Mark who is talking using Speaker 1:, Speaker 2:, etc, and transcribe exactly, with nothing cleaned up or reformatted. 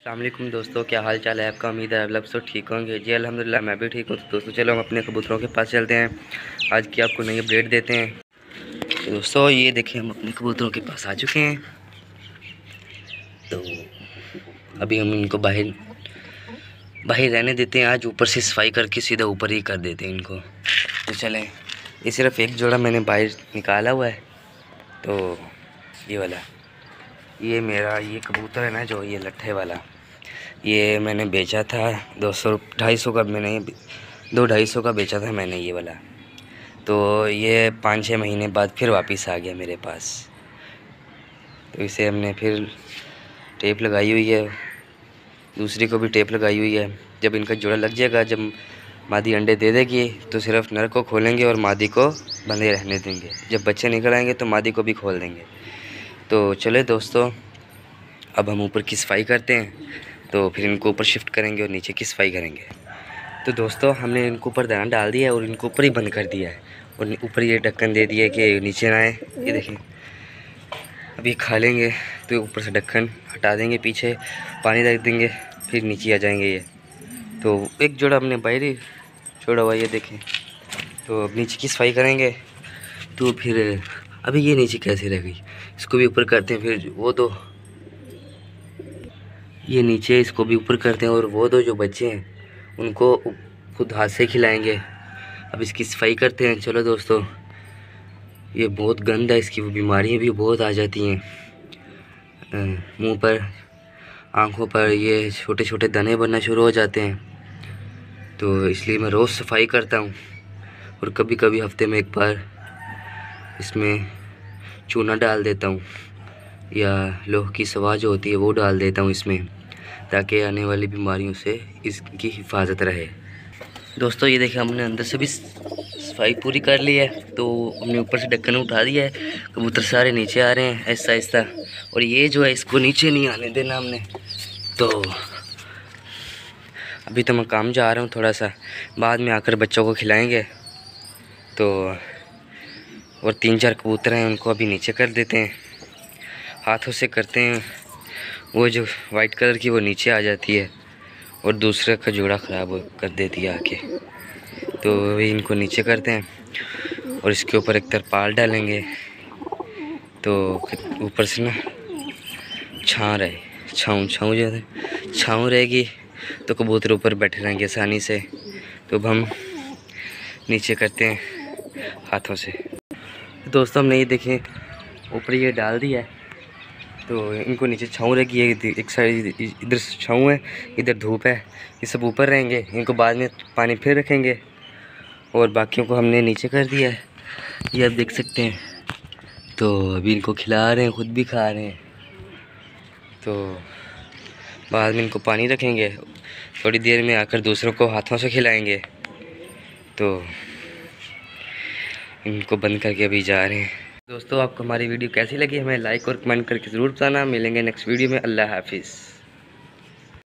Speaker 1: अस्सलाम वालेकुम दोस्तों, क्या हाल चाल है आपका। उम्मीद है आप लोग सब ठीक होंगे। जी अल्हम्दुलिल्लाह मैं भी ठीक हूँ। तो दोस्तों चलो हम अपने कबूतरों के पास चलते हैं, आज की आपको नई अपडेट देते हैं। तो दोस्तों ये देखिए हम अपने कबूतरों के पास आ चुके हैं। तो अभी हम इनको बाहर बाहर रहने देते हैं। आज ऊपर से सफाई करके सीधा ऊपर ही कर देते हैं इनको। तो चलें, ये सिर्फ एक जोड़ा मैंने बाहर निकाला हुआ है। तो ये वाला ये मेरा ये कबूतर है ना, जो ये लट्ठे वाला, ये मैंने बेचा था दो सौ ढाई सौ का। मैंने दो ढाई सौ का बेचा था मैंने ये वाला। तो ये पाँच छः महीने बाद फिर वापस आ गया मेरे पास। तो इसे हमने फिर टेप लगाई हुई है, दूसरी को भी टेप लगाई हुई है। जब इनका जोड़ा लग जाएगा, जब मादी अंडे दे देगी तो सिर्फ नर को खोलेंगे और मादी को बंधे रहने देंगे। जब बच्चे निकल आएंगे तो मादी को भी खोल देंगे। तो चले दोस्तों, अब हम ऊपर की सफाई करते हैं। तो फिर इनको ऊपर शिफ्ट करेंगे और नीचे की सफाई करेंगे। तो दोस्तों हमने इनको ऊपर दाना डाल दिया है और इनको ऊपर ही बंद कर दिया है और ऊपर ये ढक्कन दे दिया है कि नीचे ना आए। ये देखें, अभी खा लेंगे तो ऊपर से ढक्कन हटा देंगे, पीछे पानी रख देंगे, फिर नीचे आ जाएंगे ये। तो एक जोड़ा हमने बाहर ही छोड़ा हुआ, ये देखें। तो अब नीचे की सफाई करेंगे। तो फिर अभी ये नीचे कैसे रह गई, इसको भी ऊपर करते हैं। फिर वो दो ये नीचे, इसको भी ऊपर करते हैं। और वो दो जो बच्चे हैं उनको खुद हाथ से खिलाएंगे। अब इसकी सफाई करते हैं। चलो दोस्तों, ये बहुत गंदा है, इसकी बीमारियां भी बहुत आ जाती हैं। मुंह पर, आंखों पर ये छोटे छोटे दाने बनना शुरू हो जाते हैं। तो इसलिए मैं रोज़ सफाई करता हूँ और कभी कभी हफ्ते में एक बार इसमें चूना डाल देता हूँ या लोह की सवा जो होती है वो डाल देता हूँ इसमें, ताकि आने वाली बीमारियों से इसकी हिफाजत रहे। दोस्तों ये देखिए हमने अंदर से भी सफाई पूरी कर ली है। तो हमने ऊपर से ढक्कन उठा दिया है, कबूतर सारे नीचे आ रहे हैं ऐसा ऐसा। और ये जो है इसको नीचे नहीं आने देना हमने। तो अभी तो मैं काम जा रहा हूँ थोड़ा सा, बाद में आकर बच्चों को खिलाएंगे। तो और तीन चार कबूतर हैं उनको अभी नीचे कर देते हैं, हाथों से करते हैं। वो जो वाइट कलर की वो नीचे आ जाती है और दूसरे का जोड़ा ख़राब कर देती है आके। तो वही इनको नीचे करते हैं और इसके ऊपर एक तरपाल डालेंगे। तो ऊपर से ना छाँ रहे, छाँव छाँव जो है छाँव रहेगी तो कबूतर ऊपर बैठे रहेंगे आसानी से। तो अब हम नीचे करते हैं हाथों से। दोस्तों हमने ये देखें ऊपर ये डाल दिया है। तो इनको नीचे छाँव रहेगी, एक साइड इधर छाँव है, इधर धूप है। ये सब ऊपर रहेंगे, इनको बाद में पानी फिर रखेंगे। और बाकियों को हमने नीचे कर दिया है, ये आप देख सकते हैं। तो अभी इनको खिला रहे हैं, खुद भी खा रहे हैं। तो बाद में इनको पानी रखेंगे, थोड़ी देर में आकर दूसरों को हाथों से खिलाएंगे। तो इनको बंद करके अभी जा रहे हैं। दोस्तों आपको हमारी वीडियो कैसी लगी हमें लाइक और कमेंट करके ज़रूर बताना। मिलेंगे नेक्स्ट वीडियो में। अल्लाह हाफिज़।